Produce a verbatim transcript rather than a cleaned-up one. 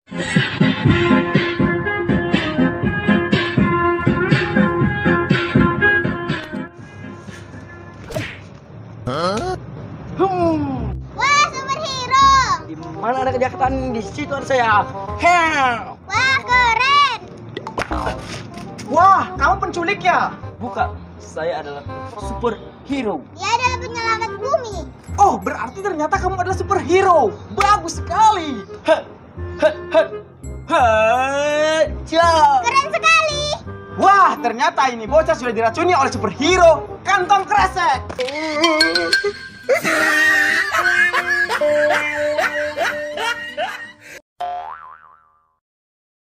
Hmm. Wah, superhero. Di mana ada kejahatan, di situ ada saya. Hell. Wah, keren. Wah, kamu penculik ya? Bukan, saya adalah superhero. Dia adalah penyelamat bumi. Oh, berarti ternyata kamu adalah superhero. Bagus sekali. Heh, heh, heh, heh, ja. Keren sekali. Wah, ternyata ini bocah sudah diracuni oleh superhero kantong kresek.